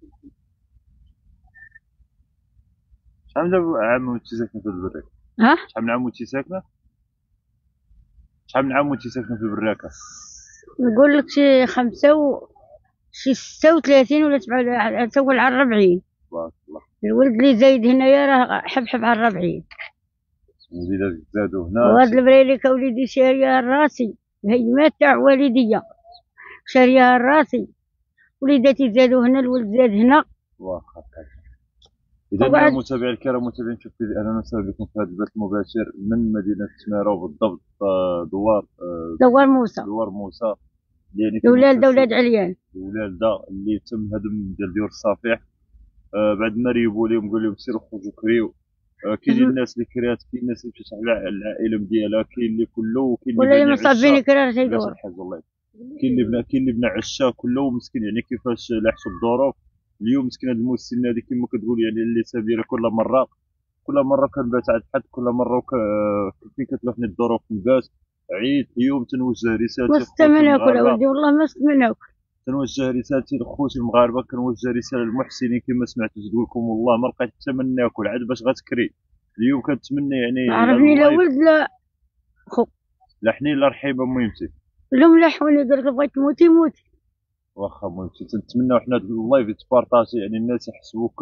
شحال من عام وانت ساكنه في البراكه؟ ها شحال من عام وانت ساكنه؟ شحال من عام وانت ساكنه في البراكه؟ نقول لك شي 36 ولا 7 تقول على 40. تبارك الله. الولد اللي زايد هنايا راه حبحب على 40. وليدات زادوا هنا. وهاد البريليكا وليدي شاريها راسي، الهيمات تاع والديا شاريها راسي. وليداتي زادوا هنا، الولد زاد هنا. واخا. إذا متابعي الكرام متابعين شوف أهلا وسهلا بكم في هذا البث المباشر من مدينة سمارة وبالضبط دوار موسى دوار موسى يعني ولاد عليان الولادة اللي تم هدم ديال ديور الصفيح. بعد ما ريبوا لهم قال لهم سيروا خرجوا كريو. كاين الناس اللي كرات، كاين الناس اللي مشات على العائله ديالها، كاين اللي كله وكاين اللي مصابين كرار تيدور الحاج الله. كاين اللي بنى عشا كله مسكين، يعني كيفاش لاحسوا الظروف. اليوم مسكين هاد المسن هذه كما كتقول يعني اللي سابيره كل مره كنبات عند حد، كل مره فين كتلافني الظروف نبات عيد. اليوم تنوجه رسالتي مستمناك ولا ولدي والله مستمناك. تنوجه رسالتي لخوتي المغاربه، كنوجه رساله للمحسنين كما سمعت تقول لكم والله ما لقيت حتى من ناكل عاد باش غتكري. اليوم كنتمنى يعني عرفني لا ولد لا خو لا حنين لا رحيبه مهمتي لهم لا حوني قال لك بغيت تموتي موتي. واخا مهمتي تنتمنى حنا اللايف يتبارطاجي يعني الناس يحسبوك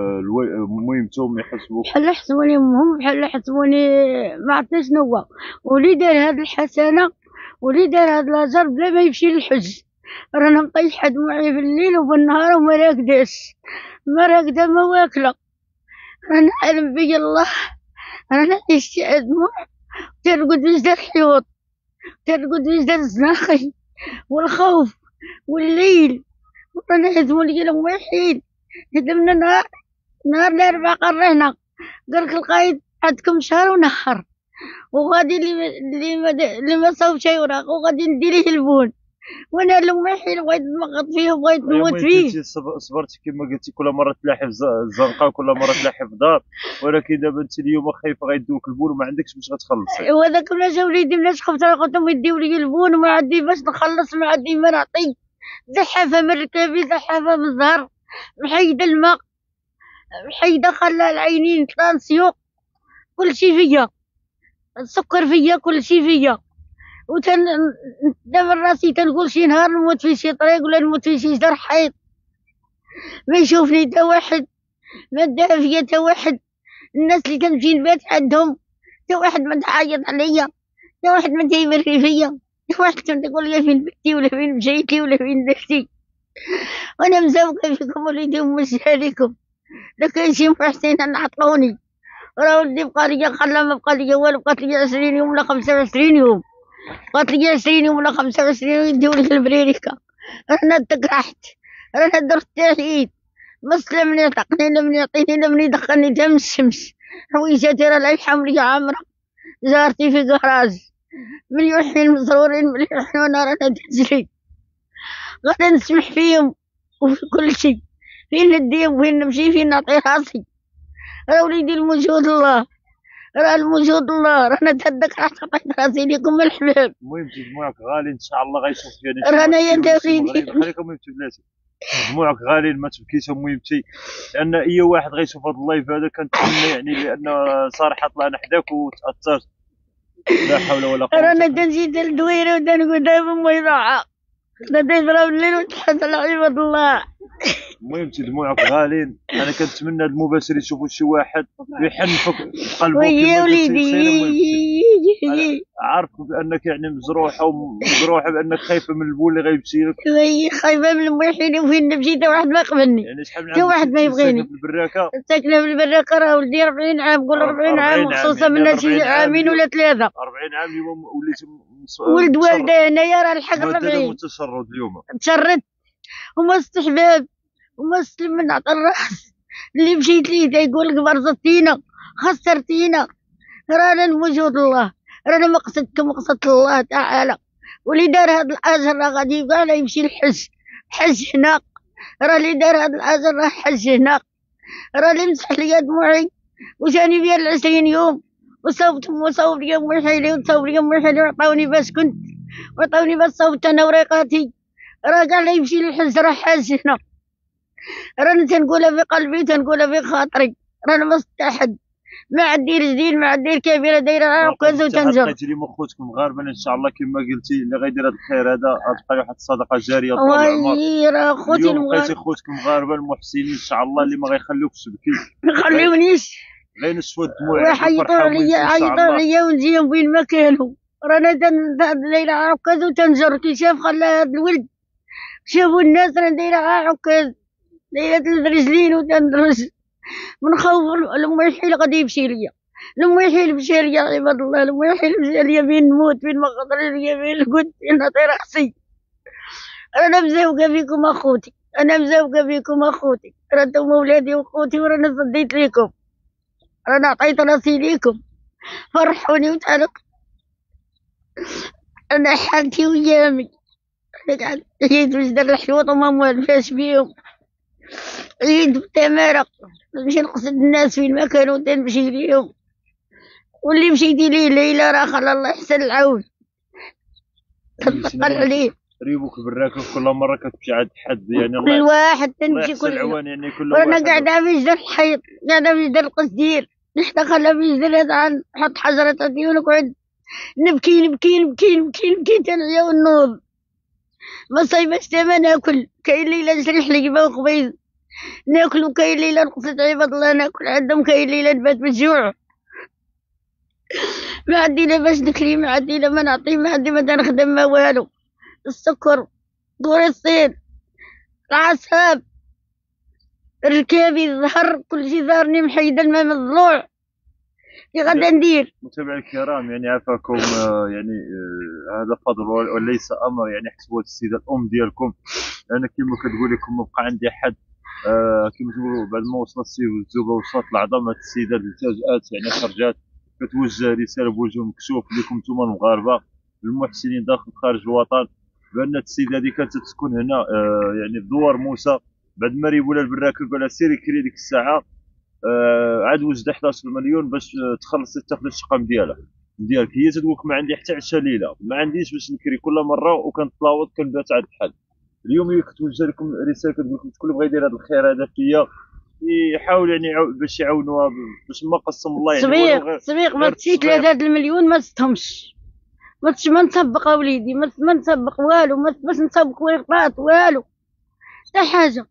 مهمتهم يحسبوك بحال حسبوني امهم بحال حسبوني ما عرفتش شنو هو. ولي دار هاد الحسنه ولي دار هاد الاجر بلا ما يمشي للحج. رانا مطيحه دموعي بالليل وبالنهار وما راقداش، ما راقده ما واكله. رانا عالم بيا الله، رانا عشت دموع ترقد وجدان الحيوط، ترقد وجدان الزناخي والخوف والليل. ورانا هزموا لي الوحيد هدمنا نهار الاربعاء قرينا قالك القايد عندكم شهر ونهار وغادي اللي ما صوب شي وراق وغادي ندير ليه البون. وانا الوحيد بغيت نمغط فيه وبغيت نموت فيه. صبرتي كما قلتي كل مره تلاحي في الزنقه وكل مره تلاحي في دار، ولكن دابا انت اليوم خايفه غيدوك البون وما عندكش باش غتخلصي. وهذاك ملي جا وليدي ملي خفت راه قلت لهم يديو لي البون وما عندي باش نخلص، ما عندي ما نعطي. زحافه من ركابي، زحافه من الزهر، محيده الماء، محيده خلى العينين طانسيو، كلشي فيا، السكر فيا، كلشي فيا. دابا راسي تنقول شي نهار نموت في شي طريق ولا نموت في شي جدار حيط، ما يشوفني تا واحد، ما دافع فيا تا واحد. الناس اللي كنمشي نبات عندهم تا واحد ما تعيط عليا، تا واحد ما تيبري فيا، تا واحد تقول لي فين بكتي ولا فين مشيتي ولا فين درتي. وانا مزوقه فيكم وليدي ومشي عليكم. لا كاين شي محسن نعطوني. راه ولدي بقى لي خلا ما بقى لي والو، بقات لي 20 يوم ولا 25 يوم، بقات لي 20 يوم ولا 25 يوم يديو لي البريريكا. رانا تقرحت، رانا درت تهيد، مسلم مني عطقني لمن يعطيني لمن يدخلني دم الشمس. حويجاتي راه لا حمري عامرة، جارتي في قراج مليوحين مسرورين مليوحين وانا رانا تجري. غادا نسمح فيهم وفي كل شيء، فين نديهم وين نمشي فين نعطي راسي. راه وليدي الموجود الله، راه الموجود الله، رانا تهدك راح تعطي راسي ليكم الحباب. المهم دموعك غالي ان شاء الله غيشوف يعني رانا يا دافيني خليكم مهمتي بلاتي دموعك غالي ما تبكيش مهمتي، لان اي واحد غيشوف هذا اللايف هذا كنتمنى يعني لان صراحه طلعنا حداك وتاثرت. لا حول ولا قوه. رانا تنجي الدويره ودنقول دابا ما يضاعف نضرب الليل ونتحدى على عباد الله. المهم دموعك غالين، انا كنتمنى هاد المباشر يشوفوا شي واحد يحنفك قلبه ويا وليدي. عارف بانك يعني مجروحه بانك خايفه من البول اللي غيمشي لك. وي خايفه من الموحدين وفين نمشي تا واحد ما يقبلني، يعني شحال من تا واحد ما يبغيني. ساكنه في البراكه راه ولدي 40 عام، قول 40 عام مخصوصه من شي عامين ولا 3. 40 عام اليوم وليت ولد والده هنايا راه الحق 40. متشرد اليوم تشردت وما استحباب وما استلم من عطى الراس. اللي مشيت ليه يقول لك برزتينا خسرتينا. رانا الموجود الله، رانا مقصدكم مقصد الله تعالى. واللي دار هاد الاجر راه غادي يبقى لا يمشي الحج، حج هنا. راه اللي دار هاد الاجر راه حج هنا. راه اللي مسح لي دموعي وجاني بيا 20 يوم وصوب لي امي حيلي وصوب لي امي حيلي وعطاوني باش كنت، وعطاوني باش صوبت انا وريقاتي. راه كاع لا يمشي للحج راه حاج هنا. راني تنقولها في قلبي تنقولها في خاطري، رانا ما صدت أحد، ما عندي رجلين ما عندي كبيرة دايرة عكاز وتنجر. لقيتي لي خوتك مغاربه ان شاء الله كما قلتي اللي غيدير هذا الخير هذا غتبقى واحد الصدقه جاريه طول العمر. وي راه خوتي اليوم لقيتي خوتك مغاربه المحسنين ان شاء الله اللي ما غيخليوكش تبكي، ما يخليونيش غينشفوا الدموع ويحيطوا عليا ونجيهم وين ما كانوا. رانا دايرة عكاز وتنجر، كي شاف خلى هاد الولد شافوا الناس رانا دايرة عكاز دايرة 3 رجلين وتندرج، من خوف لما يحيل غادي يمشي ليا، لما يحيل مشى ليا عباد الله، لما يحيل مشى ليا بين نموت بين ما قدر ليا بين القد بين نطير راسي. انا مزوقه فيكم اخوتي، انا مزوقه فيكم اخوتي، رانا ولادي واخوتي ورانا صديت ليكم، رانا عطيت راسي ليكم، فرحوني وتعالوا. انا حالتي ويامي عيد وجدر الحيوط وما موالفاش بيهم، عيد بتمارق نمشي نقصد الناس فين ما كانوا تنمشي ليهم، واللي مشيتي ليه ليلة راه خلى الله يحسن العون تتقل عليه. ريبوك بالراكب كل مرة كتمشي عند حد يعني كل واحد تمشي كل العوان يعني كل واحد. وانا قاعدة في جدر الحيط، قاعدة في جدر القصدير، نحن خلى في جدر هذا نحط حجرة عندي ونقعد نبكي نبكي نبكي نبكي نبكي تنعيا ونوض، ما صايباش تما ناكل، كاين ليلة نشري حليبة وخبيز ناكل، وكاين ليلة نقصد عباد الله ناكل عندهم، كاين ليلة نبات بالجوع، ما عندي لا باش نكلي، ما عندي لا ما نعطي، ما عندي ما نخدم ما والو. السكر دور الصين العصاب ركابي الظهر كلشي ظهرني محيدة الماء من الضلوع، كي غادا ندير؟ متابعي الكرام يعني عافاكم يعني هذا فضل وليس امر، يعني حسبوا السيده الام ديالكم. انا كما كتقول لكم ما بقى عندي حد كما تقولوا بعد ما وصلت السيد والزوبه وصلت العظمه السيده الفاجات يعني خرجات كتوجه رساله بوجه مكشوف لكم نتوما المغاربه المحسنين داخل خارج الوطن بان السيده هذه كانت تسكن هنا يعني بدوار موسى، بعد ما ريبوا لها البراكب قال لها سيري كري ديك الساعه عاد وجد 11 مليون باش تخلصي تاخذ الشقه ديالك. هي تقول لك ما عندي حتى 10 ليله، ما عنديش باش نكري كل مره وكنتلاوض كنبات عند حد. اليوم هي كتوجه لكم رساله كتقول لكم شكون بغى يدير هذا الخير هذا فيا يحاول يعني باش يعاونوها باش ما قسم الله يعني صبيق ما تشي 3 المليون ما ستهمش، ما نسبق وليدي، ما نسبق والو، ما باش نسبق ورقات والو حتى حاجه.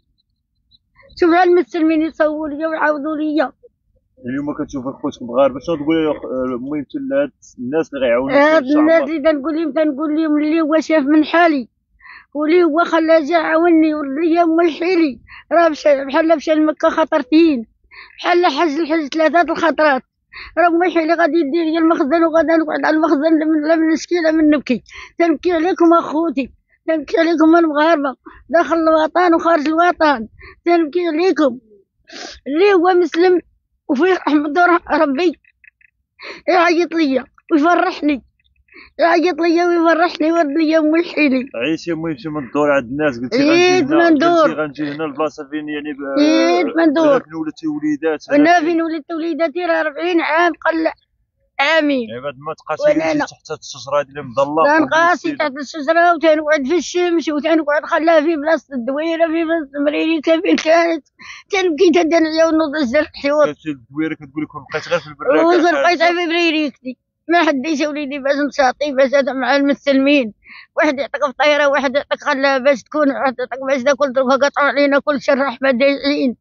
شوف المسلمين يصوروا لي ويعاودوا لي. اليوم كتشوف خوتك مغاربه شنو تقول المهم لهاد الناس اللي غيعاونوك هاد الناس اللي تنقول لهم اللي هو شاف من حالي واللي هو خلى جا عاوني واللي هي ملحيلي، راه بحال مشى لمكة خطرتين، بحال حج 3 الخطرات، راه ملحيلي غادي يدير لي المخزن وغادا نقعد على المخزن لا من نشكي لا من نبكي. تنبكي عليكم اخوتي، تنبكي عليكم المغاربه داخل الوطن وخارج الوطن، تنبكي عليكم اللي هو مسلم وفيه رحمة ربي يعيط ليا ويفرحني، يعيط ليا ويفرحني ويرد ليا ملحيلي. عيشي المهم شي من الدور عند الناس قلتي غنجي هنا البلاصه فين يعني من دور فين ولدتي وليدات انا فين ولدت وليداتي راه 40 عام قل عامين. بعد ما تقاسي تحت الشجره هذه اللي مضله تنقاسي تحت الشجره وتنقعد في الشمس وتنقعد خلاها في بلاصه الدويره في بلاصه مريريكا فين كانت، تنبكي تدنيا ونوض الزر الحيوط. كانت الدويره كتقول لكم بقيت غير في البراكه بقيتها في مريريكتي، ما حديش وليدي باش نشاطي باش هذا مع المسلمين، واحد يعطيك فطيره واحد يعطيك خلاها باش تكون، واحد يعطيك باش تاكل دروك قطعوا علينا كل شر رحمه دايعين.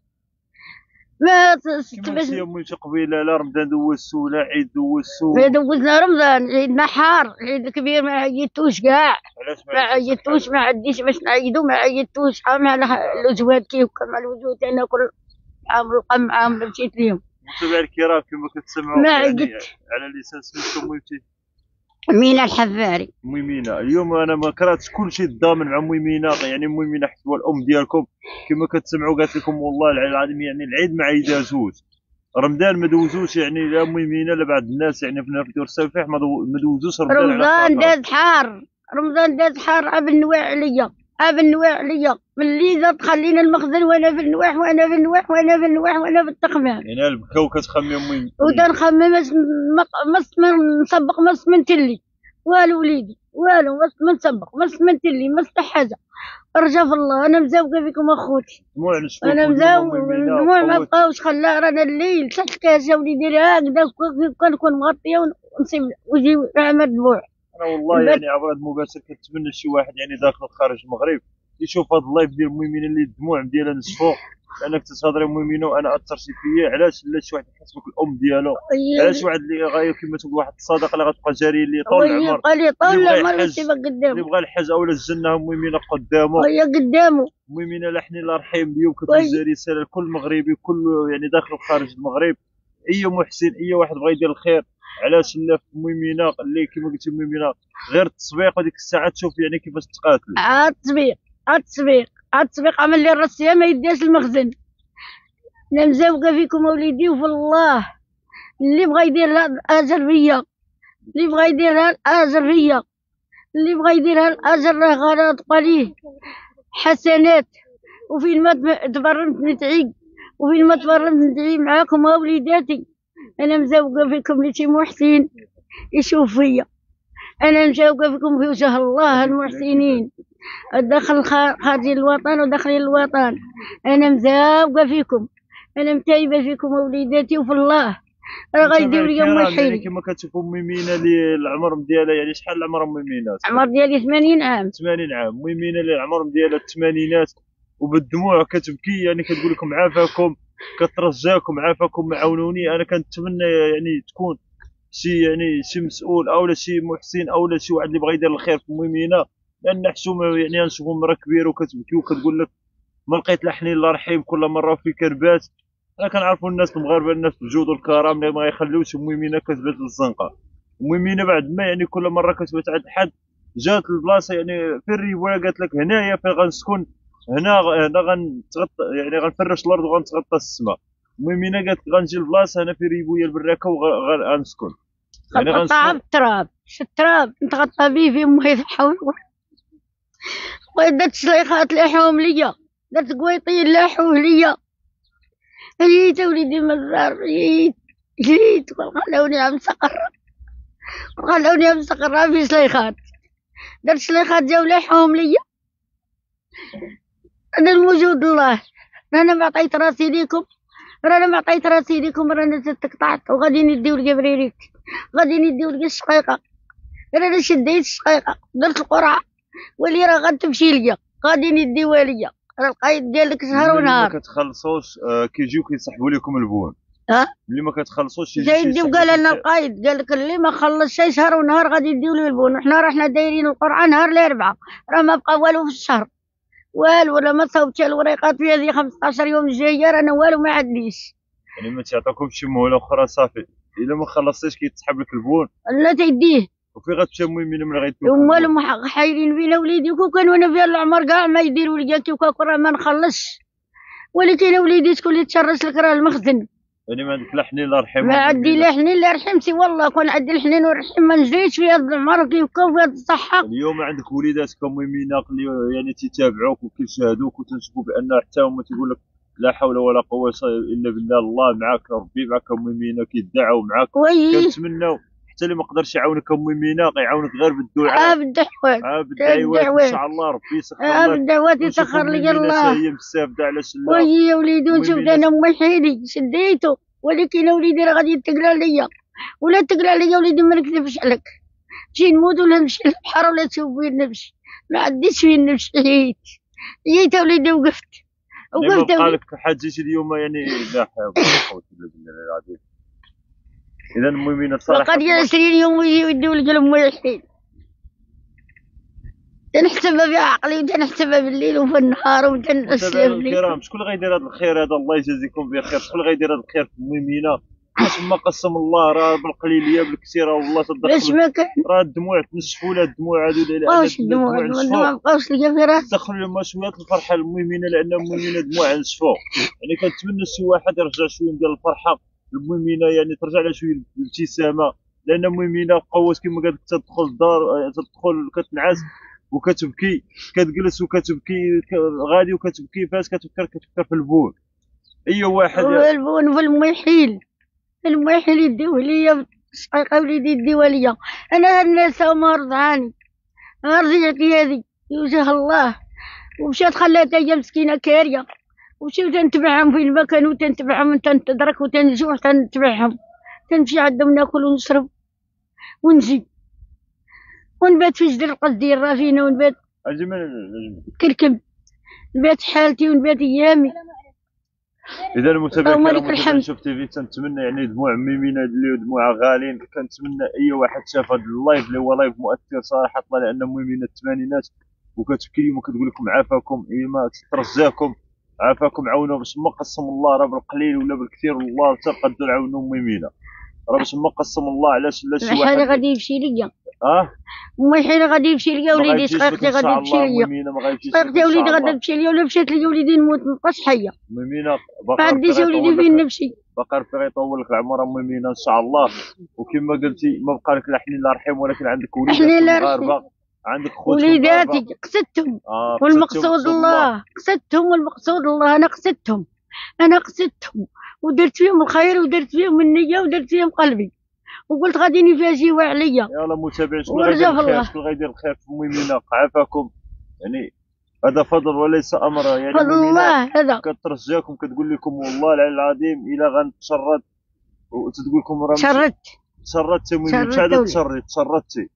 ما باش يوم قبيله لا رمضان دوزتو ولا عيد دوزتو؟ ما دوزنا رمضان، عيد نحار العيد الكبير ما عيدتوش كاع، ما عيدتوش ما عنديش باش نعيدو، ما عيدتوش مع الازواج كيف مع الوجود انا كل عام نلقى معاهم مشيت ليهم. متابعي الكرام كما كتسمعوا يعني على لسان سميتو ميمتي مينا الحفاري. ميمينه اليوم انا ما كرهتش كلشي ضامن مع ميمينه، يعني ميمينه حيت هو الام ديالكم كما كتسمعوا قالت لكم والله العظيم يعني العيد ما عيداتوش، رمضان ما دوزوش يعني لا ميمينه لا بعض الناس يعني في دور السفيح ما دوزوش رمضان داز حار، رمضان داز حار عاب النواع عليا، عاب النواع عليا ملي زاد خلينا المخزن وانا في النواح وانا في النواح وانا في النواح وانا في التخمام، يعني البكا وكتخمم ودنخمم نسبق ما سمنت لي والو وليدي والو، ما نسبق، ما سمنت لي، ما حتى حاجه. رجا في الله، انا مزوقه فيكم اخوتي، دموع نشفوك انا واليوم مزوق. ميمينة دموع ما قوت. بقاوش، خلا رانا الليل تحت كاسه وليدي هكذا، كنكون مغطيه ونصيب ويجي نعمل دموع. انا والله البت يعني عبر هذا المباشر كنتمنى شي واحد يعني داخل خارج المغرب يشوف هذا اللايف ديال ميمينة اللي الدموع ديالها نشفو، لانك تتهضري ميمينة وانا اثرتي فيا. علاش لا شي واحد يحس بك الام ديالو؟ علاش واحد اللي غاير كما تقول واحد الصداقه اللي غتبقى جاريه ليه طول العمر، يبقى لي طول اللي بغى العمر يحج، يسيبها اللي قدامه، بغى الحج اولا الجنه ميمينة قدامه. وهي قدامه. ميمينة لحني الله يرحم اليوم كتوجه رساله لكل مغربي، كل يعني داخل وخارج المغرب، اي محسن اي واحد بغى يدير الخير. علاش لا في ميمينة اللي كما قلتي ميمينة غير التسبيق وديك الساعه تشوف يعني كيفاش تقاتل. عاد تسبيق، عاد تسبيق، عاد تسبيق، عمل لي الرسيه ما يديش المخزن. انا مزوقه فيكم وليدي، وفي الله اللي بغى يديرها الاجر فيا، اللي بغى يديرها الاجر فيا، اللي بغى يديرها الاجر راه غير ليه حسنات. وفين ما تبرمت نتعيق، وفين ما تبرمت نتعيق معاكم وليداتي. انا مزوقه فيكم اللي شي محسن يشوف فيا، انا مزوقه فيكم في وجه الله المحسنين، داخل خارج الوطن وداخل الوطن. انا مزوقه فيكم، انا متايبه فيكم وليداتي، وفي الله راه غيديروا لي يعني موحدين. كما كتشوفوا ميمينة اللي العمر ديالها يعني شحال العمر ميمينة؟ العمر ديالي 80 عام. 80 عام. ميمينة اللي العمر ديالها الثمانينات وبالدموع كتبكي، يعني كتقول لكم عافاكم، كترجاكم عافاكم عاونوني. انا كنتمنى يعني تكون شي يعني شي مسؤول او شي محسن او شي واحد اللي بغى يدير الخير في ميمينة، لان حشومه يعني نشوفوا مرا كبيره وكتبكي وكتقول لك ما لقيت لحني الله رحيم كل مره في كربات. انا كنعرفوا الناس المغاربه الناس الجود والكرم اللي ما يخليوش ميمينه كتبات للزنقه. ميمينه بعد ما يعني كل مره كتبات عند حد جات البلاصه يعني في الريبويه قالت لك هنايا فين غنسكن، هنا غنتغطى يعني غنفرش الارض وغنتغطى السماء. ميمينه قالت غنجي البلاصه هنا في ريبويه البراكه وغنسكن يعني غنقطع بالتراب، التراب نتغطى به في مويه الحول. درت شليخات لاحوهم ليا، درت قويطين لاحوه ليا. جيت وليدي مزار، جيت وخلوني عم سقرة، وخلوني عم سقرة في شليخات. درت شليخات جاو لاحوهم ليا. انا الموجود الله، رانا ما عطيت راسي ليكم، رانا ما عطيت راسي ليكم، رانا تقطعت وغادي نديو القبريريك، غادي نديو الشقيقة. رانا شديت الشقيقة، درت القرعة واللي راه غتمشي ليا غادي نديوها ليا. راه القايد ديالك شهر ونهار. ما كتخلصوش كيجيو كيسحبوا لكم البون. اللي ما كتخلصوش يجي قال لنا القايد، قال لك اللي ما خلص شي شهر ونهار غادي يديو له البون. وحنا رحنا دايرين القرعه نهار الاربعاء، راه ما بقى والو في الشهر، والو. ولا ما صوبتش الوريقات في هذه 15 يوم الجايه، رانا والو ما عنديش. يعني ما تعطاكمش شي مهله اخرى صافي، الا ما خلصتيش كيتسحب لك البون لا تيديه. وفي غتمشى ميمينة من غير والو حايرين فينا وليدي، وكان وانا في العمر كاع ما يديروا لي راه ما نخلصش. ولكن وليدي شكون اللي تشرس لك راه المخزن. يعني ما عندك لا حنين لا رحيم؟ ما عندي لا حنين لا رحيم، سي والله كون عندي الحنين والرحيم ما نجريش في هذا العمر كيف في هذه الصحه. اليوم عندك وليداتكم ميمينة اللي يعني تيتابعوك وكيشاهدوك وتنشوفوا بان حتى هما تيقول لك لا حول ولا قوه الا بالله، الله معاك، ربي معاك ميمينة، كيدعوا معاك. كنتمناو حتى اللي ما قدرش يعاونك ميمينة يعاونك غير بالدعاء، بالدعوات ان شاء الله ربي يسخر لك. بالدعوات يسخر لي الله. هي مستافده على شلا. وي يا وليدي نشوف انا امي حيلي شديته، ولكن وليدي راه غادي تقرا ليا، ولا تقرا ليا وليدي ما نكذبش عليك. نجي نموت ولا نمشي للبحر ولا تشوف وين نمشي، ما عنديش فين نمشي. جيت وليدي وقفت بقى لك حاجتي اليوم يعني لا حول ولا قوه الا بالله العظيم. اذا ميمينة صراحه فقد 20 يوم ويجيو يديو لك امي الحين. تنحسبها بعقلي وتنحسبها بالليل وفي النهار وتنحسبها الكرام. شكون اللي غيدير هذا الخير هذا؟ الله يجازيكم بخير. شكون اللي غيدير هذا الخير في ميمينة؟ باش ما قسم الله راه بالقليليه بالكثيره والله صدق. باش ما كان راه الدموع تنشفوا لها الدموع هذو واش الدموع ما بقاوش ليا في راسي. دخلوا لهم شويه الفرحه للميمينة، لان الميمينة دموع نشفوا. يعني كنتمنى شي واحد يرجع شويه ديال الفرحه للميمينة، يعني ترجع لها شويه الابتسامه، لان ميمينة قوات كما قالت تدخل الدار، تدخل كتنعس وكتبكي، كتجلس وكتبكي غادي وكتبكي. فاش كتفكر في البون. اي واحد البون في المحيل، المحيل يديوه ليا شقيقه وليدي يديوها ليا. انا الناس هما رضعاني، رجعتي هذه يوجه الله، ومشات خلاتها هي مسكينة كارية، ومشيو تنتبعهم في المكان وتنتبعهم تنتدرك وتنجوع تنتبعهم، تنمشي عندهم ناكل ونشرب ونجي ونبات في جدر القصدير رافينا ونبات كركب، نبات حالتي ونبات ايامي. اذا المتابع الكرام شوف تيفي تنتمنى يعني دموع ميمينه اللي دموعها غالين، كنتمنى اي واحد شاف هذا اللايف اللي هو لايف مؤثر صراحه، طلع لان ميمينه الثمانينات وكتبكي اليوم وكتقول لكم عافاكم، ايما تترجاكم عافاكم عاونوا باش ما قسم الله راه بالقليل ولا بالكثير الله تقدر عاونوا ميمينه، راه باش ما قسم الله علاش لا شي واحد حاجه غادي يمشي ليا. اه امي حين غادي يمشي ليا وليدي، شقيقتي غادي تمشي ليا، شقيقتي وليدي غادي تمشي ليا، ولا مشات ليا وليدي نموت مابقاش حيه. ميمينه ما عنديش وليدي فين نمشي. باقي ربي يطول لك العمر ميمينه ان شاء الله، وكما قلتي ما بقى لك لا حنين لا رحيم، ولكن عندك وليدات مغاربه، عندك خوت وليداتي قصدتهم والمقصود الله، قصدتهم والمقصود الله، انا قصدتهم، انا قصدتهم ودرت فيهم الخير ودرت فيهم النيه ودرت فيهم قلبي، وقلت غادي نفاجئوا عليا. يلا متابعين شكون غيدير الخير، شكون غيدير الخير في ميمينه عافاكم، يعني هذا فضل وليس امر، يعني فضل الله هذا. كترجاكم كتقول لكم والله العلي العظيم الا غنتشرد وتقول لكم راه تشردتي ميمينه، شحال تشردتي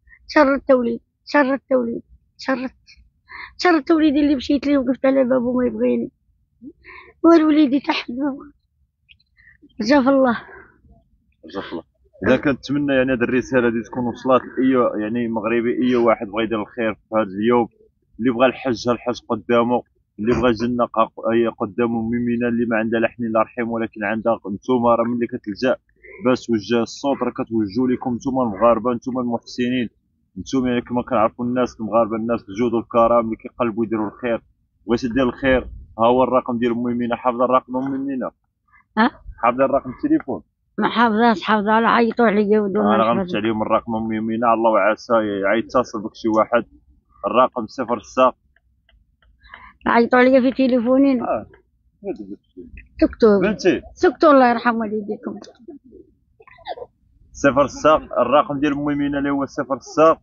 شردت وليدي اللي مشيت ليه وقفت على بابه ما يبغيني، والوليدي تحت جاف الله. اذا كنتمنى يعني هذه الرساله دي تكون وصلت لاي يعني مغربي، اي واحد بغى يدير الخير في هذا اليوم، اللي بغى الحج الحج قدامه، اللي بغى الجنه هي قدامه ميمينه، اللي ما عندها لا حنين لا رحيم ولكن عندها نتوما راه ملي كتلجا باش توجه الصوت راه كتوجهوا لكم نتوما المغاربه، نتوما المحسنين، نتوما يعني كما كنعرفوا الناس المغاربه الناس الجود والكرم اللي كيقلبوا يديروا الخير. بغيتي دير الخير ها هو الرقم ديال ميمينه، حافظه الرقم ميمينه؟ حافظه الرقم التليفون؟ ما حافظاش، حافظه على عيطوا عليا ودوما انا غنمشي عليهم الرقم ميمينه، الله وعسى يتصل بك شي واحد. الرقم 06 عيطوا عليا في تليفونين. سكتوا بنتي سكتوا الله يرحم والديكم. 06 الرقم ديال ميمينه اللي هو 06.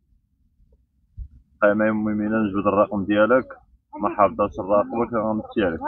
قايمه ميمينه نجبد الرقم ديالك، ما حافظاش الرقم ولكن غنمشي عليك.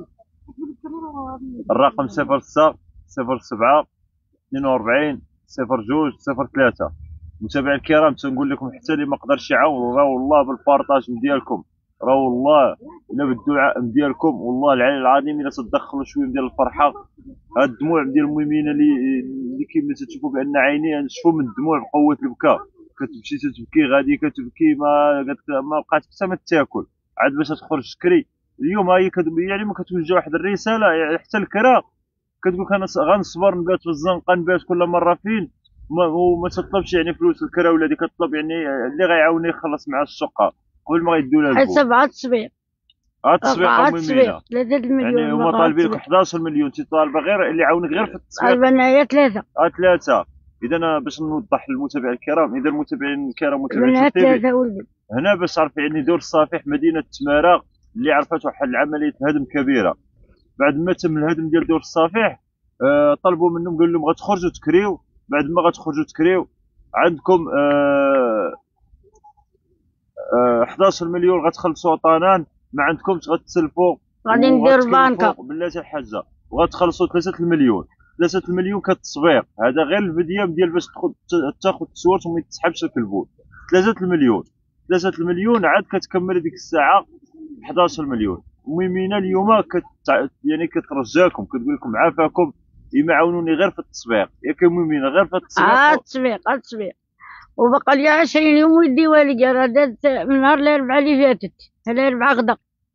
الرقم 06 07 42 02 03. متابعي الكرام تنقول لكم حتى اللي ما قدرش يعاون راه والله بالبارطاج ديالكم، راه والله الا بالدعاء ديالكم والله العلي العظيم الا تدخلوا شويه ديال الفرحه. هاد الدموع ديال ميمينه اللي كيما تشوفوا بان عينيها نشفوا من الدموع بقوه البكاء، كتمشي تبكي غادي كتبكي ما بقات حتى ما تاكل عاد باش تخرج تكري. اليوم هي يعني ما كتوجه واحد الرساله يعني حتى الكرا كتقول لك انا غنصبر نبات في الزنقه نبات كل مره فين وما تطلبش يعني فلوس الكرا ولا ديك كطلب يعني اللي غيعاوني يخلص مع الشقه قبل ما يدوا لها البول. 7 تصبير التصبيق ميمينه 3 مليون يعني هما طالبين لك 11 مليون، انت طالبه غير اللي يعاونك غير في التصبيق. طالبه انايا 3. 3. اذا باش نوضح للمتابعين الكرام، اذا المتابعين الكرام متابعين هنا باش تعرف يعني دور الصافي مدينه تماره اللي عرفت واحد العمليه هدم كبيره. بعد ما تم الهدم ديال دور الصفيح طلبوا منهم قال لهم غتخرجوا تكريو، بعد ما غتخرجوا تكريو عندكم 11 مليون غتخلصوا طنان، ما عندكمش غتسلفوا غادي ندير البنكه بلاتي الحاجه وغتخلصوا 3 المليون. 3 المليون كتصبيق هذا غير الفيديو ديال باش تاخذ التصوير وما يتسحبش لك البول. 3 المليون 3 المليون عاد كتكمل ديك الساعه 11 مليون. ميمينه اليوم يعني كترجاكم كتقول لكم عافاكم إما عاونوني غير في التسويق، ياك ميمينه غير في التسويق. التسويق وبقى لي 20 يوم ويديوها لي، راه دازت من نهار الاربعاء اللي فاتت، الاربعاء غدا.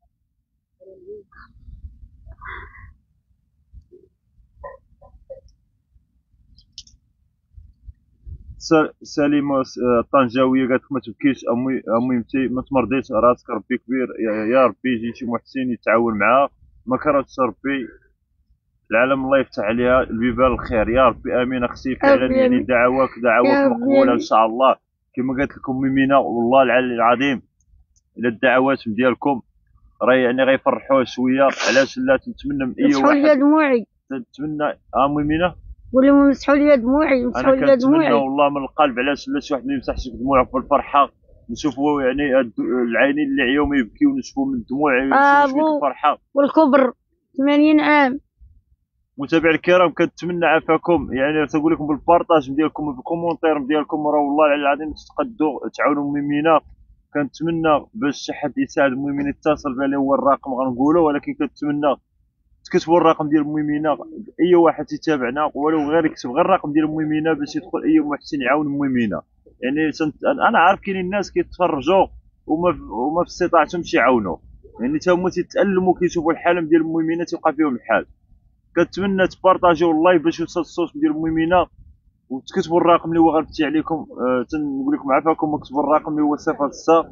سليمه الطنجاويه قالت لك ما تبكيش امي انت ما تمرضيش راسك ربي كبير، يا ربي يجي شي محسن يتعاون معها ما كرهتش ربي العالم الله يفتح عليها البيبان الخير يا ربي امين. اختي فعلا يعني دعواك مقبوله ان شاء الله كما قالت لكم ميمينه، والله العلي العظيم الى الدعوات ديالكم راه يعني غيفرحوها شويه. علاش لا تنتمنى من اي واحد مسحوا لي دموعي، تنتمنى ميمينه قولوا مسحوا لي دموعي، مسحوا لي دموعي والله من القلب. علاش لا شي واحد ما يمسحش دموعه في الفرحه نشوفوا يعني العينين اللي عياهم يبكيو ونشوفوا من الدموع نشوفوا شويه أبو الفرحه. والكبر 80 عام. متابعي الكرام كنتمنى عافاكم يعني تنقول لكم بالبارطاج ديالكم وبالكومونتير ديالكم راه والله العظيم تقدوا تعاونوا ميمينا. كنتمنى باش شي حد يساعد ميمينا يتصل بها اللي هو الرقم غنقولوا، ولكن كنتمنى تكتبوا الرقم ديال ميمينا اي واحد يتابعنا ولو غير يكتب غير الرقم ديال ميمينا باش يدخل اي محسن يعاون ميمينا. يعني انا عارف كاينين الناس كيتفرجوا وما في استطاعتهمش يعاونوا، يعني تا هما تيتالموا كيشوفوا الحاله ديال ميمينا تيبقى فيهم الحال. كنتمنى تبارطاجيو اللايف باش يوصل الصوت ديال ميمينا وتكتبوا الرقم اللي هو غنفتي عليكم. تنقول لكم عافاكم وكتبوا الرقم اللي هو 06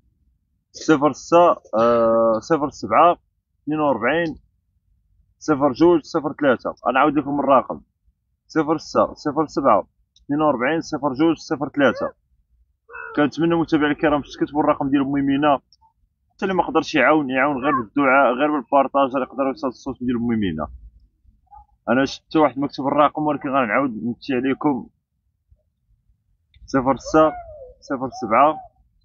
06 07 42 02 03. انا عاود لكم الرقم 06 07 42 02 03. كنتمنى متابعي الكرام تكتبوا الرقم ديال ميمينا، حتى اللي ما قدرش يعاون غير بالدعاء غير بالبارطاج يقدر يوصل الصوت ديال ميمينا. انا شفت واحد مكتوب الرقم ولكن غنعاود نمشي عليكم 06 07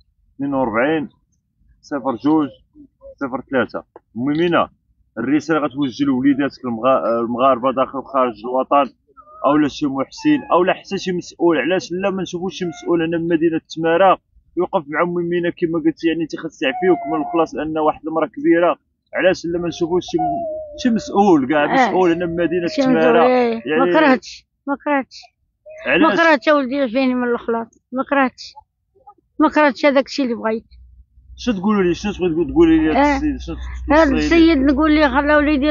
42 02 03. ميمينا الرساله غتوجه لوليداتك المغاربه داخل وخارج الوطن، او لا شي محسن او لا حتى شي مسؤول. علاش لا ما نشوفوش شي مسؤول هنا من مدينه تماره يوقف مع ميمينا كما قلت يعني تيخص يعفيوك من الخلاص لان واحد المراه كبيره. علاش لا ما نشوفوش شي مسؤول كاع مسؤول هنا من مدينه تماره يعني ما كرهتش ما كرهتش ولدي فيني من الخلاص ما كرهتش هذاك الشيء اللي بغيت. شنو تقولوا لي شنو تبغي تقولي لي هذا السيد نقول لي خلى وليدي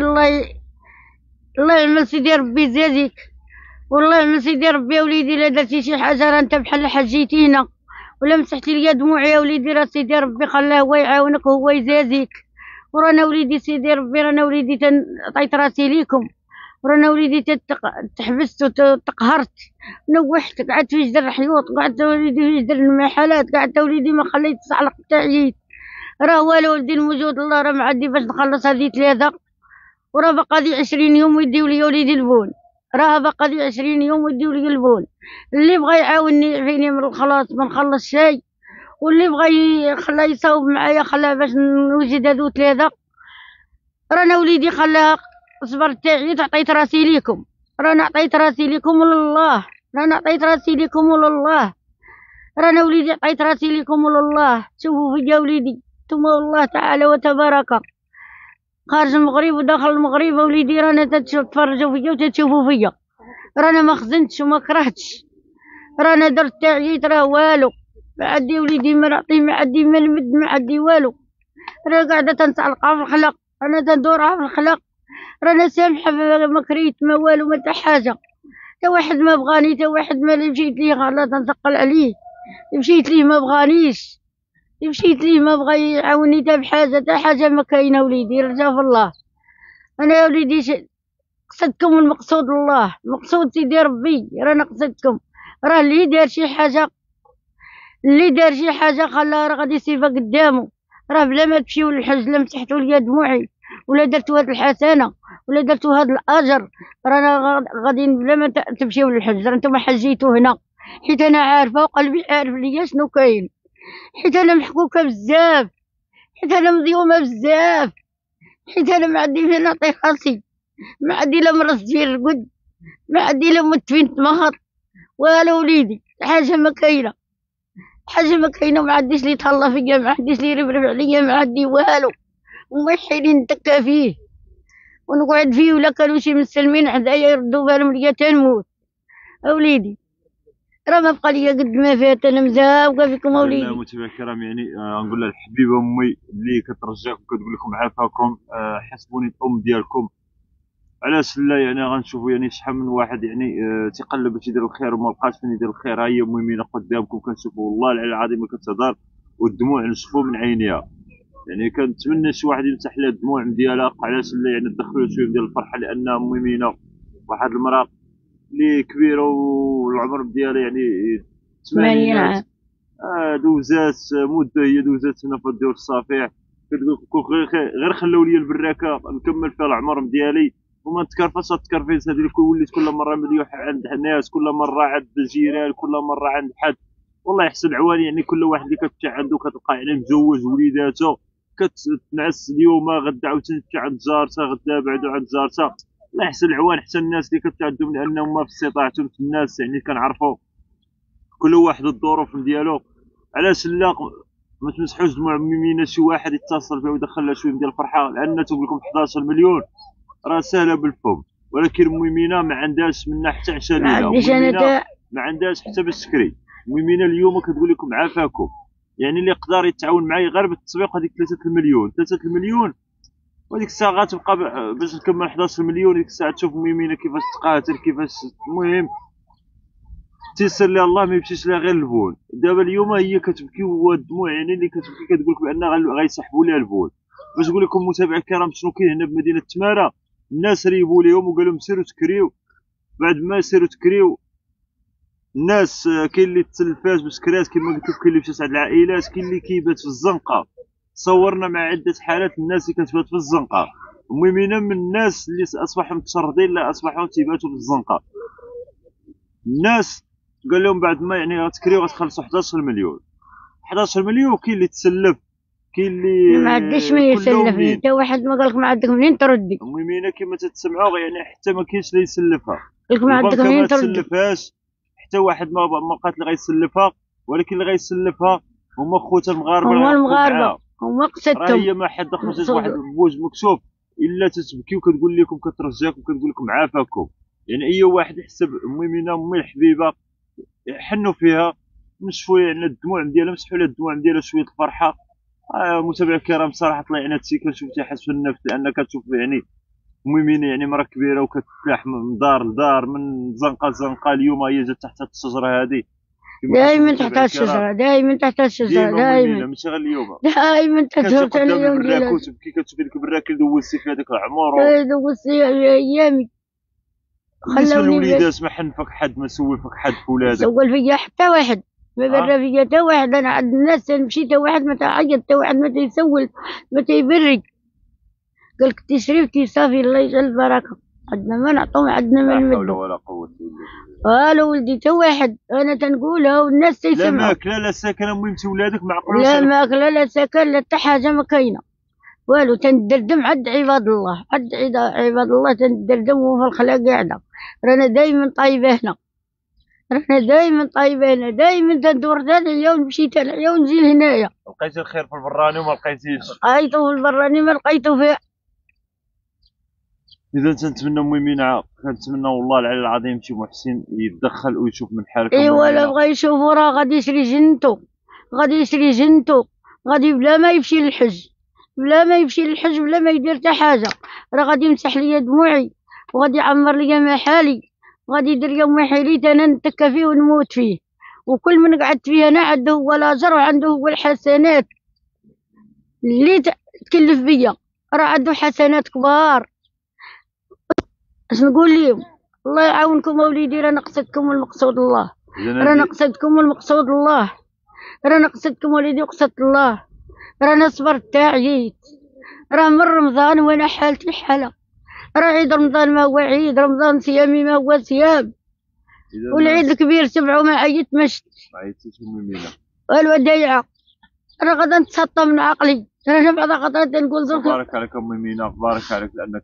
الله يعمل سيدي ربي زادك والله يعمل سيدي ربي يا وليدي لا درتي شي حاجه راه انت بحال حجيتينا ولا مسحتي ليا دموعي يا وليدي راه سيدي ربي خلاه هو يعاونك وهو يجازيك. ورانا وليدي سيدي ربي رانا وليدي عطيت راسي ليكم ورانا وليدي تحبست وتقهرت نوحت قعدت في جدر الحيوط قعدت وليدي في جدر المحلات قعدت وليدي ما خليت صعلق تعييت. راه والو ولدي الموجود الله راه معدي باش نخلص هذه 3 وراه باقا لي 20 يوم ويديو لي وليدي البون. راه باقا لي 20 يوم ويديو لي البون. اللي بغى يعاونني يعفيني من الخلاص ما نخلص شيء واللي بغى خلاه يصاوب معايا خلاه باش نوجد هذو 3. رانا وليدي خلاه صبر تعيت عطيت راسي ليكم رانا عطيت راسي ليكم ولله رانا عطيت راسي ليكم ولله رانا وليدي عطيت راسي ليكم ولله. شوفوا فيا وليدي ثم والله تعالى وتبارك خارج المغرب وداخل المغرب وليدي رانا تتفرجوا فيا وتتشوفوا فيا. رانا ما خزنتش وما كرهتش رانا درت تعييت راه والو ما عندي وليدي ما نعطي ما عندي ما نمد ما عندي والو. رانا قاعده تنسعلقها في الخلق رانا تندورها في الخلق رانا سامحه ما كريت ما والو ما حتى حاجه. تا واحد ما بغاني تا واحد ما مشيت ليه غلط تنثقل عليه مشيت ليه ما بغانيش مشيت ليه ما بغى يعاوني تا بحاجه تا حاجه ما كاينه وليدي رجا في الله. انا يا وليدي قصدكم المقصود الله المقصود سيدي ربي رانا قصدكم. راه اللي دار شي حاجه خلاه راه غادي يسيبها قدامه. راه بلا ما تمشيو للحج لا مسحتوا ليا دموعي ولا درتوا هاد الحسنه ولا درتوا هاد الاجر رانا غادي بلا ما تمشيو للحج. راه نتوما حجيتوا هنا حيت انا عارفه وقلبي عارف ليا شنو كاين حيت انا محكوكه بزاف حيت انا مظيومه بزاف حيت انا ما عندي فين نعطي راسي ما عندي لا مرص في الرقد ما عندي لا مت فين نتمخط والو وليدي حاجه ما كاينه وما عنديش لي يتهلا فيا ما عنديش لي يربرب عليا ما عندي والو ومحيلي نتكا فيه ونقعد فيه ولا كانوا شي مسلمين حدايا يردوا بالهم ليا تنموت. اوليدي راه ما بقى ليا قد ما فات انا مزاوقه فيكم اوليدي. متابعينا الكرام يعني نقول لها الحبيبه امي اللي كترجاكم كتقول لكم عافاكم حسبوني الام ديالكم. علاش لا يعني غنشوفوا يعني شحال من واحد يعني تيقلب باش يدير الخير وما لقاش فين يدير الخير. ها هي ميمينه قدامكم كنشوفوا والله العلي العظيم كتهضر والدموع نشوفوا من عينيها. يعني كنتمنى شي واحد يمسح لها الدموع ديالها. علاش لا يعني تدخلوا شويه ديال الفرحه لان ميمينه واحد المراه اللي كبيره والعمر ديالها يعني 80 عام دوزات مده هي دوزات هنا في الديور الصفيح. كتقول غير خلوا لي البراكه نكمل فيها العمر ديالي وما نتكرفص هذه وليت كل مره مليوح عند الناس كل مره عند الجيران كل مره عند حد والله يحسن العوان. يعني كل واحد اللي كتمشي عنده كتلقى يعني مزوج وليداته، كتنعس اليوم غدا عاوتاني تمشي عند جارتها، غدا بعدو عند جارتها. الله يحسن العوان، حتى الناس اللي كتمشي عندهم لانهم ما في استطاعتهم، الناس يعني كنعرفوا كل واحد الظروف ديالو. علاش لا ما تمسحوش دموع ميمينا شي واحد يتصل بها ويدخل لها شويه ديال الفرحه؟ لان تقول لكم 11 مليون راه سهله بالفم، ولكن ميمينا ما عندهاش منها حتى 10 ما ليله. عنديش انا ميمينا ما عندهاش حتى باش تكري. ميمينا اليوم كتقول لكم عافاكم. يعني اللي يقدر يتعاون معايا غير بالتسويق هذيك 3 المليون، 3 المليون، وهذيك الساعه غتبقى باش نكمل 11 مليون. ديك الساعه تشوف ميمينا كيفاش تقاتل، كيفاش المهم تيسر لي الله ما يمشيش لها غير البول. دابا اليوم هي كتبكي والدموع يعني اللي كتبكي كتقول لك بان غيسحبوا لها البول. باش نقول لكم متابعي الكرام شنو كاين هنا بمدينه تماره، الناس ريبوا ليهم وقالوا لهم سيروا تكريو. بعد ما سيروا تكريو الناس كاين اللي تسلفات بسكرات كما قلت لك، كاين اللي مشات عند العائلات، كاين اللي كيبات في الزنقه. صورنا مع عده حالات الناس اللي كتبات في الزنقه. المهم من الناس اللي اصبحوا متشردين لا اصبحوا تيباتوا في الزنقه. الناس قال لهم بعد ما يعني غتكريو غتخلصوا 11 مليون. 11 مليون كاين اللي تسلف، كاين اللي ما عنديش من يسلفني حتى واحد. ما قالك ما عندك منين تردي؟ المهم كما تتسمعوا يعني حتى ما كاينش اللي يسلفها. قالك ما عندك منين ما تردي؟ تسلفهاش حتى واحد، ما بقات اللي غيسلفها، ولكن اللي غيسلفها هما خوتها المغاربه. هما المغاربه هما قصدتهم. راه هي ما حد خرجت واحد بوج مكشوف الا تتبكي وكتقول لكم كترجاكم كتقول لكم عافاكم. يعني اي واحد يحسب ميمينا امي الحبيبه حنوا فيها، نشفوا يعني الدموع ديالها، مسحوا لها الدموع ديالها شويه الفرحه. متابعي الكرام صراحه طلع عينات سي كنشوف تيحس في النفس، لان كتشوف يعني ميمينا يعني مرا كبيره وكتفلاح من دار لدار، من زنقه لزنقه. اليوم هي جات تحت الشجره هذه، دائما تحت الشجره، دائما تحت الشجره، دائما ماشي غير اليوم، دائما تزورت انا اليوم ديالها. كتبكي كتشوفي ديك البراك اللي دوزتي في هذاك العمر دوزتي ايامي. بالنسبه للوليدات ما حنفك حد، ما سولفك حد في ولادك؟ سول فيا حتى واحد، ما برا فيا حتى واحد. انا عند الناس تمشي حتى واحد ما تعيط، حتى واحد ما تيسول ما تيبرك. قالك تشريفتي صافي الله يجعل البركه. عندنا ما نعطوه، عندنا ما نمدو. لا حول ولا قوه الا بالله. والو ولدي حتى واحد انا تنقولها والناس تيسمعوا. لا ماكله لا سكن، المهم ولادك ما عقلوش. لا ماكله لا سكن لا حتى حاجه ما كاينه والو. تندردم عند عباد الله، عند عباد الله تندردم وفي الخلا قاعده. رانا دايما طايبه هنا، رانا دايما طايبه هنا، دايما تندور ذا اليوم مشيت اليوم نجي لهنايا. لقيتي الخير في البراني وما لقيتيش؟ لقيتو في البراني ما لقيتو فيه. اذا تنتمنى ميمينا، كنتمنى والله العلي العظيم شي محسن يتدخل ويشوف من حالك. ايوا لا بغا يشوفو راه غادي يشري جنتو، غادي يشري جنتو، غادي بلا ما يمشي للحج، بلا ما يمشي للحج، بلا ما يدير حتى حاجه. راه غادي يمسح ليا دموعي، وغادي يعمر ليا محالي، وغادي يدير ليا محالي انا نتكى فيه ونموت فيه. وكل من قعدت فيه انا عنده هو الاجر وعنده هو الحسنات اللي تكلف بيا. راه عنده حسنات كبار. اش نقول لهم؟ الله يعاونكم اوليدي، راه نقصدكم والمقصود الله، راه نقصدكم والمقصود الله، راه نقصدكم وليدي وقصد الله. رانا صبرت تعييت، راه من رمضان وانا حالتي حاله. راه عيد رمضان ما هو عيد رمضان، صيامي ما هو صيام، والعيد الكبير سبعه ما عيت مشت. ما عيتيش ميمينا والودايعه راه غادا نتسطى من عقلي. انا بعض الخطرات نقول بارك عليك ميمينا، بارك عليك لانك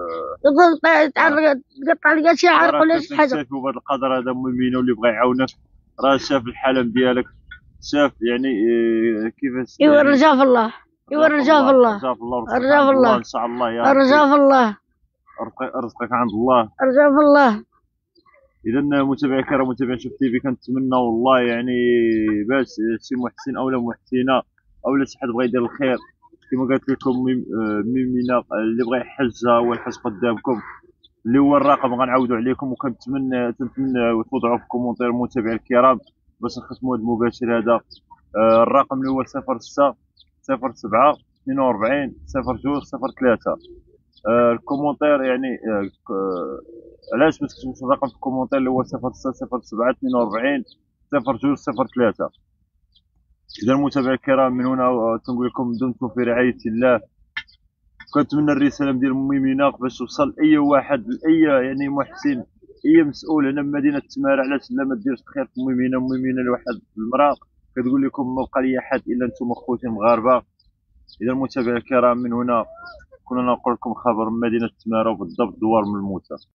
تقطع لي شعر ولا شي حاجه. شاف بهذا القدر هذا ميمينا، واللي بغى يعاونك راه شاف الحاله ديالك، شاف يعني كيفاش. ايوا الرجاء في الله، ايوا الرجاء في الله، الرجاء في الله ان شاء الله يا الرجاء في الله، رزقك عند الله، الرجاء في الله. اذا متابعي الكرام، متابعين شوف تي في، كنتمنى والله يعني باش شي محسن او لا محسنه او لا شي حد بغى يدير الخير كما قالت لكم ميمينا، اللي بغى يحجها هو يحج قدامكم، اللي هو الرقم غنعاودوا عليكم. وكنتمنى توضعوا في كومونتير متابعي الكرام باش نختموا هذا المباشر هذا. الرقم اللي هو 06 07 42 02 03. الكومونتير يعني علاش ما تكتبوش الرقم في الكومونتير اللي هو 06 07 42 02 03. إذا المتابعين الكرام من هنا تنقول لكم دمتم في رعاية الله. كنتمنى الرسالة ديال ميمينا باش توصل لأي واحد، لأي يعني محسن هي مسؤول هنا بمدينه تمارا علاش لا ما ديرش خير في ميمينه لواحد المراه كتقول لكم ما بقى لي حد الا نتوما خوتي مغاربه. اذا المتابعين الكرام من هنا كنا نقول لكم خبر من مدينه تمارا وبالضبط دوار من الموتى.